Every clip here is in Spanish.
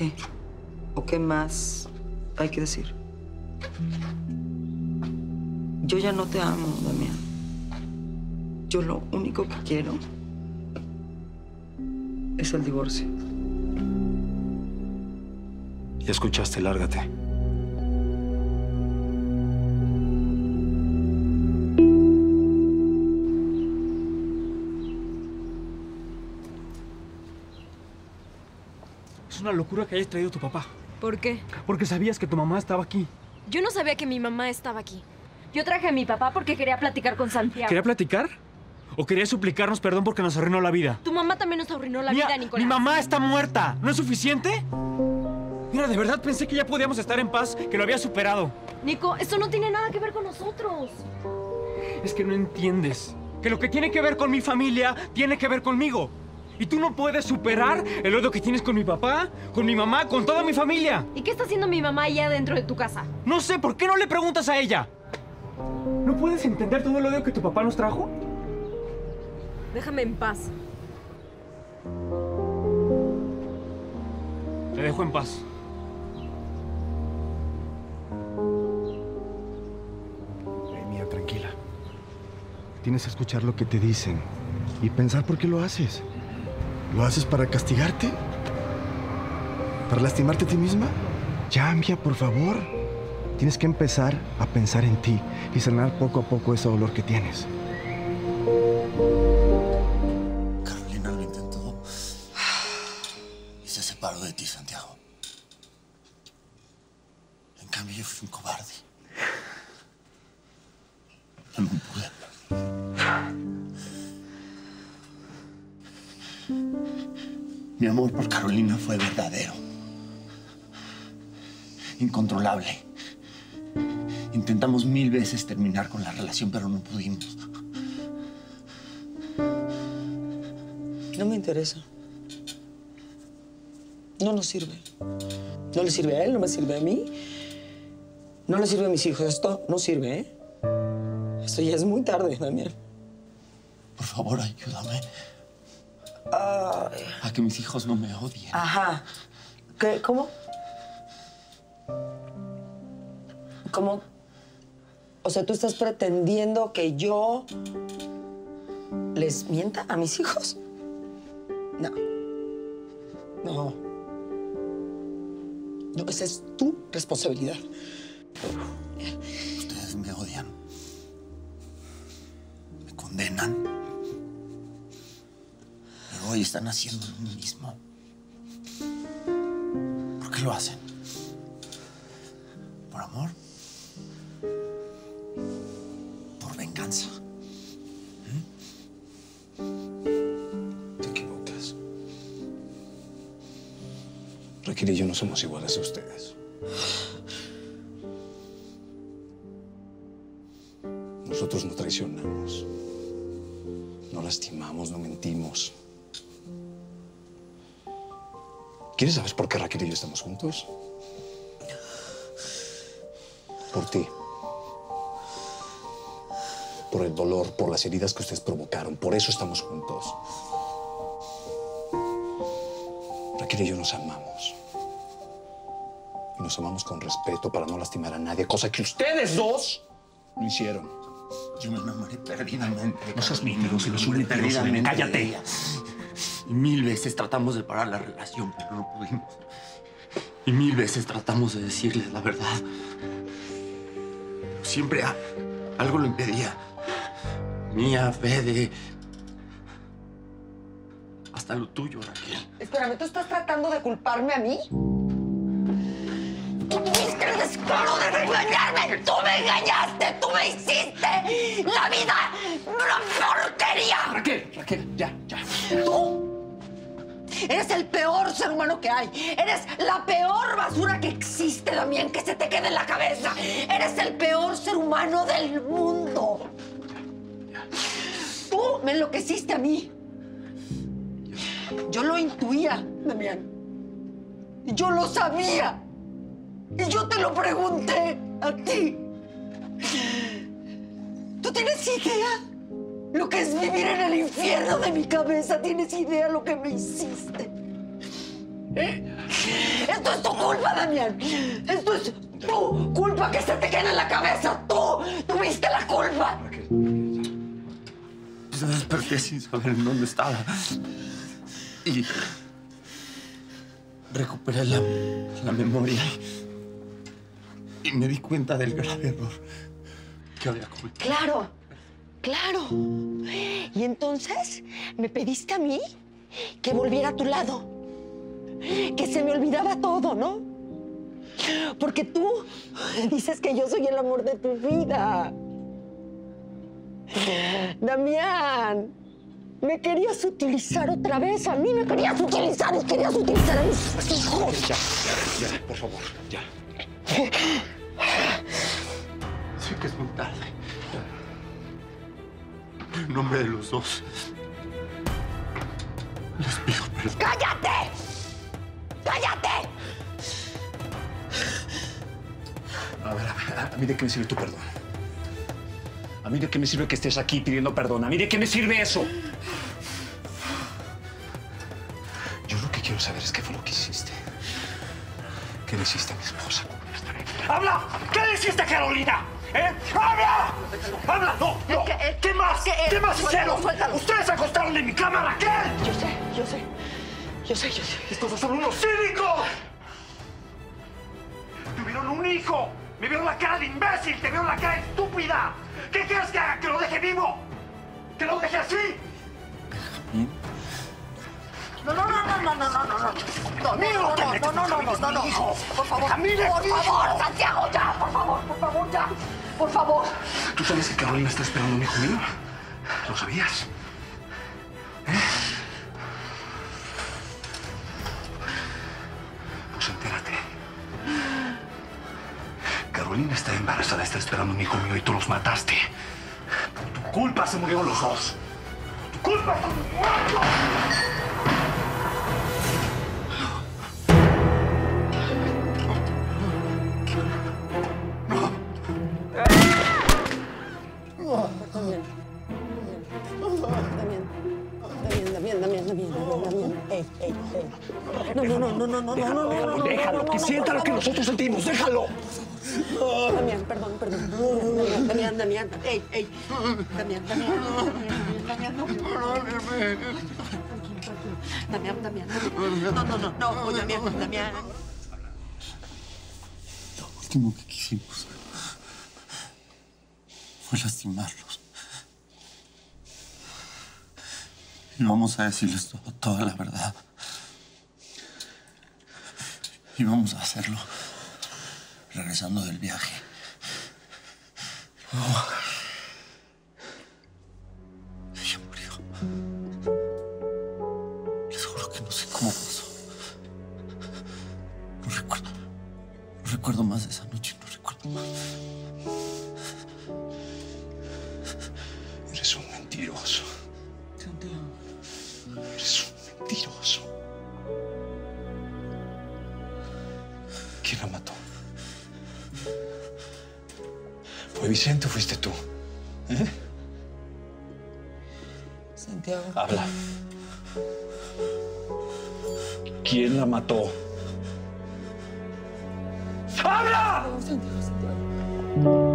¿Qué? ¿O qué más hay que decir? Yo ya no te amo, Damián. Yo lo único que quiero es el divorcio. Ya escuchaste, lárgate. Es una locura que hayas traído a tu papá. ¿Por qué? Porque sabías que tu mamá estaba aquí. Yo no sabía que mi mamá estaba aquí. Yo traje a mi papá porque quería platicar con Santiago. ¿Quería platicar? ¿O quería suplicarnos perdón porque nos arruinó la vida? Tu mamá también nos arruinó la vida, Nicolás. ¡Mi mamá está muerta! ¿No es suficiente? Mira, de verdad pensé que ya podíamos estar en paz, que lo había superado. Nico, eso no tiene nada que ver con nosotros. Es que no entiendes. Que lo que tiene que ver con mi familia, tiene que ver conmigo. Y tú no puedes superar el odio que tienes con mi papá, con mi mamá, con toda mi familia. ¿Y qué está haciendo mi mamá allá dentro de tu casa? No sé, ¿por qué no le preguntas a ella? ¿No puedes entender todo el odio que tu papá nos trajo? Déjame en paz. Te dejo en paz. Mira, tranquila. Tienes que escuchar lo que te dicen y pensar por qué lo haces. ¿Lo haces para castigarte? ¿Para lastimarte a ti misma? Ya, Mía, por favor. Tienes que empezar a pensar en ti y sanar poco a poco ese dolor que tienes. Carolina lo intentó y se separó de ti, Santiago. En cambio, yo fui un cobarde. No pude. Mi amor por Carolina fue verdadero. Incontrolable. Intentamos 1000 veces terminar con la relación, pero no pudimos. No me interesa. No nos sirve. No le sirve a él, no me sirve a mí. No le sirve a mis hijos. Esto no sirve, ¿eh? Esto ya es muy tarde, Damián. Por favor, ayúdame. A que mis hijos no me odien. Ajá. ¿Qué? ¿Cómo? ¿Cómo? O sea, ¿tú estás pretendiendo que yo les mienta a mis hijos? No. No. No, esa es tu responsabilidad. Ustedes me odian. Me condenan. Pero hoy están haciendo lo mismo. ¿Por qué lo hacen? ¿Por amor? ¿Por venganza? Te equivocas. Raquel y yo no somos iguales a ustedes. Nosotros no traicionamos. No lastimamos, no mentimos. ¿Quieres saber por qué Raquel y yo estamos juntos? Por ti. Por el dolor, por las heridas que ustedes provocaron. Por eso estamos juntos. Raquel y yo nos amamos. Y nos amamos con respeto para no lastimar a nadie, cosa que ustedes dos no hicieron. Yo me enamoré perdidamente. No seas Carolina, mentiroso, me no enamoré soy mentiroso, perdidamente cállate. de ella. Y 1000 veces tratamos de parar la relación, pero no pudimos. Y 1000 veces tratamos de decirles la verdad. Pero siempre algo lo impedía. Mía, Fede. Hasta lo tuyo, Raquel. Espérame, ¿tú estás tratando de culparme a mí? ¡Tuviste el descaro de engañarme! ¡Tú me engañaste! ¡Tú me hiciste la vida una porquería! Raquel, ya. ¡Tú! Eres el peor ser humano que hay. Eres la peor basura que existe, Damián, que se te quede en la cabeza. Eres el peor ser humano del mundo. Tú me enloqueciste a mí. Yo lo intuía, Damián. Yo lo sabía. Y yo te lo pregunté a ti. ¿Tú tienes idea lo que es vivir en el infierno de mi cabeza? ¿Tienes idea lo que me hiciste? Esto es tu culpa, Damián. Esto es tu culpa que se te queda en la cabeza. Tú tuviste la culpa. Yo desperté sin saber en dónde estaba. Y recuperé la memoria. Y me di cuenta del grave error que había cometido. Claro, claro. Y entonces me pediste a mí que volviera a tu lado. Que se me olvidaba todo, ¿no? Porque tú dices que yo soy el amor de tu vida. Damián, me querías utilizar otra vez. A mí me querías utilizar y querías utilizar a mis hijos. Ya, por favor, ya. Sé que es muy tarde. En nombre de los dos, les pido perdón. ¡Cállate! ¡Cállate! A ver, ¿a mí de qué me sirve tu perdón? ¿A mí de qué me sirve que estés aquí pidiendo perdón? ¿A mí de qué me sirve eso? Yo lo que quiero saber es qué fue lo que hiciste. ¿Qué le hiciste a mi esposa? ¡Habla! ¿Qué le hiciste a Carolina? ¿Eh? ¡Habla! ¡Habla! ¡No! ¡No! ¿Qué más? ¿Qué más hicieron? Suéltalo. ¡Ustedes se acostaron en mi cama, Raquel! Yo sé. ¡Estos son unos cínicos! ¡Tuvieron un hijo! ¡Me vieron la cara de imbécil! ¡Te vieron la cara de estúpida! ¿Qué quieres que haga? ¿Que lo deje vivo? ¿Que lo deje así? No. No. Por favor, Santiago, ya, por favor, ya. Por favor. ¿Tú sabes que Carolina está esperando a un hijo mío? ¿Lo sabías? Pues entérate. Carolina está embarazada, está esperando un hijo mío y tú los mataste. Por tu culpa se murieron los dos. ¡Por tu culpa están muertos! Damián. No. Déjalo, que sienta lo que nosotros sentimos, déjalo. Damián, perdón. Damián. Damián. No, Damián. Lo último que quisimos fue lastimarlos. Y vamos a decirles toda la verdad. Y vamos a hacerlo regresando del viaje. Ella murió. Les juro que no sé cómo pasó. No recuerdo más de esa noche, no recuerdo más. Eres un mentiroso. Eres un mentiroso. ¿Quién la mató? ¿Fue Vicente o fuiste tú? Santiago. Habla. ¿Quién la mató? ¡Habla! Santiago.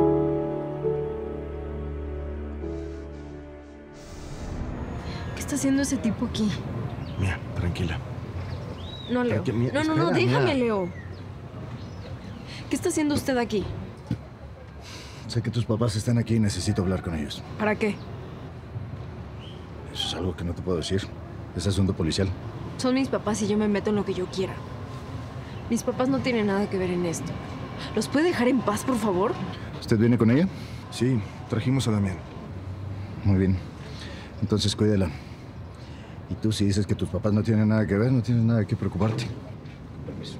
¿Qué está haciendo ese tipo aquí? Mía, tranquila. No, Leo. Tranquila, No, espera, déjame, Mía. Leo. ¿Qué está haciendo usted aquí? Sé que tus papás están aquí y necesito hablar con ellos. ¿Para qué? Eso es algo que no te puedo decir. Es asunto policial. Son mis papás y yo me meto en lo que yo quiera. Mis papás no tienen nada que ver en esto. ¿Los puede dejar en paz, por favor? ¿Usted viene con ella? Sí, trajimos a Damián. Muy bien. Entonces cuídala. Y tú, si dices que tus papás no tienen nada que ver, no tienes nada que preocuparte. Permiso.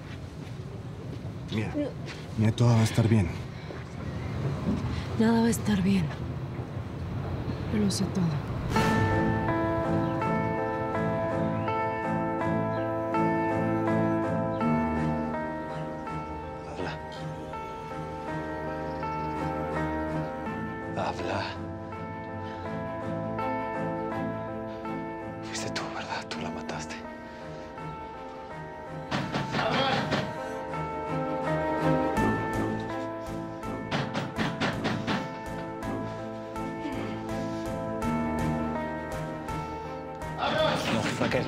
Mira, todo va a estar bien. Nada va a estar bien. Yo lo sé todo. Habla. Fuiste tú, ¿verdad? Tú la mataste. Raquel.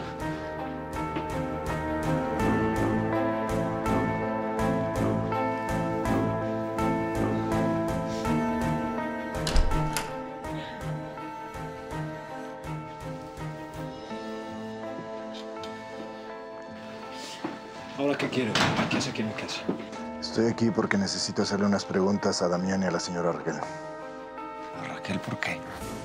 ¿Ahora qué quiere? ¿Qué hace aquí en mi casa? Estoy aquí porque necesito hacerle unas preguntas a Damián y a la señora Raquel. ¿A Raquel por qué?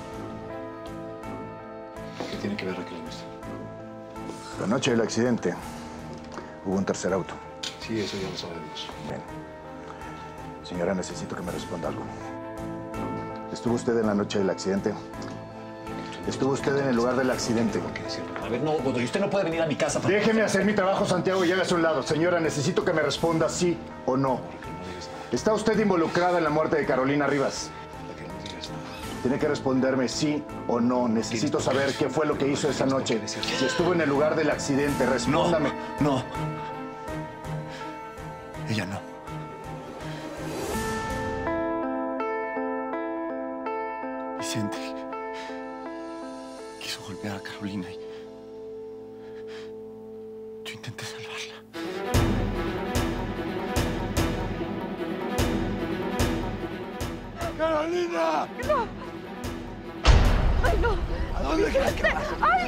¿Qué tiene que ver Raquel en esto? La noche del accidente hubo un tercer auto. Sí, eso ya lo sabemos. Bien. Señora, necesito que me responda algo. ¿Estuvo usted en la noche del accidente? ¿Estuvo usted en el lugar del accidente? A ver, no, Godoy, usted no puede venir a mi casa para... Déjeme hacer mi trabajo, Santiago, y hágase a un lado. Señora, necesito que me responda sí o no. ¿Está usted involucrada en la muerte de Carolina Rivas? Tiene que responderme sí o no. Necesito saber qué fue lo que hizo esa noche. Si estuvo en el lugar del accidente, respóndame. No. Ella no. Vicente quiso golpear a Carolina y yo intenté salvarla. ¡Carolina! ¡No! ¡Ay, no! ¿A dónde crees que vas? ¡Ay!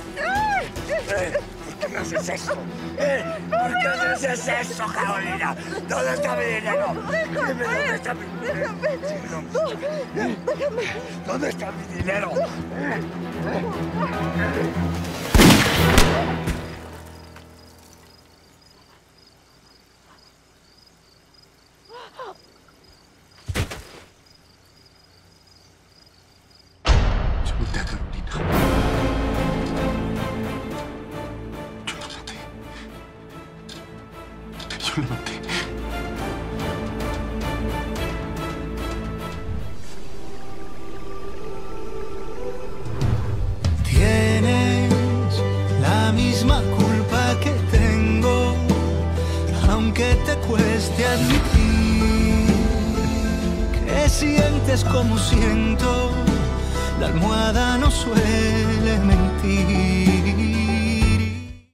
¿Por qué me haces eso? ¿Por qué me haces eso, Carolina? ¿Dónde está mi dinero? Dime dónde está mi dinero. ¡Déjame! ¿Dónde está mi dinero? Yo maté a Carolina. Yo la maté. Tienes la misma culpa que tengo, aunque te cueste admitir que sientes como siento. La almohada no suele mentir.